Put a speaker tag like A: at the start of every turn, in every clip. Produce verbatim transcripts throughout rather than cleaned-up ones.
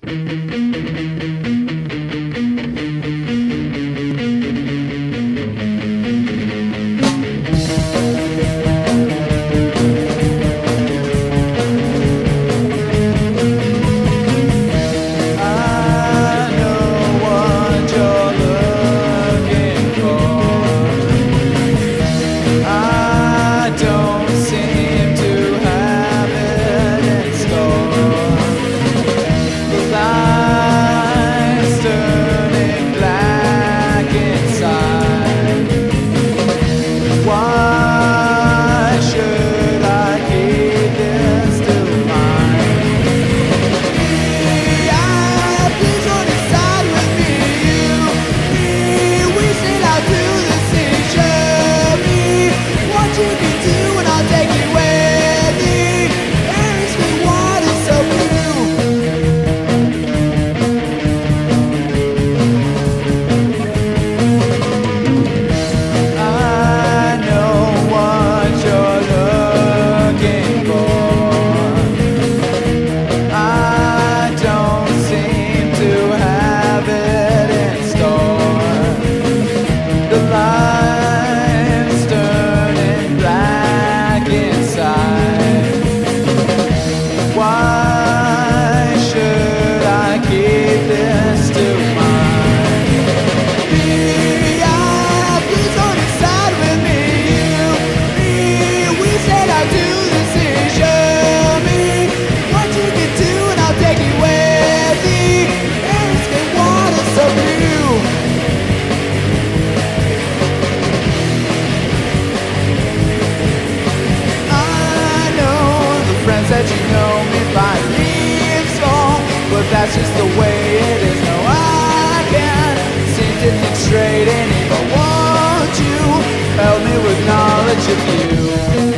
A: Said you know me by leaves fall, but that's just the way it is. No, I can't seem to think straight anymore. Won't you help me with knowledge of you?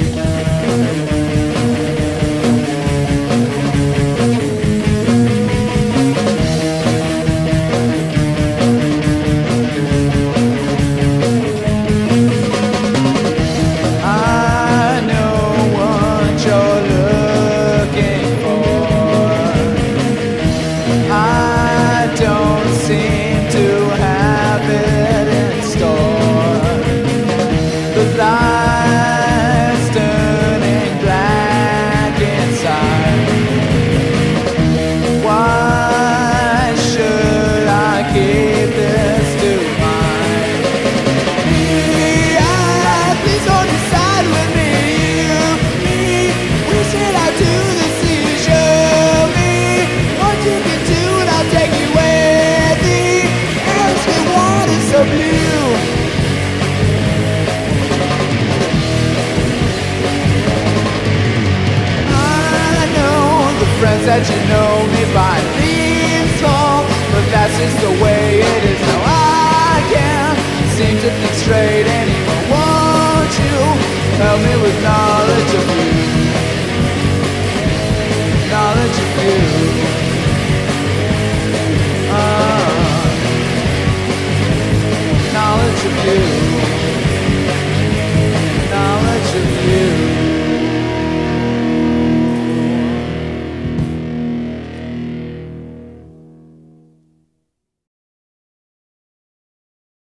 A: Friends that you know me by leaves fall, but that's just the way it is. Now I can't seem to think straight anymore. Won't you help me with knowledge?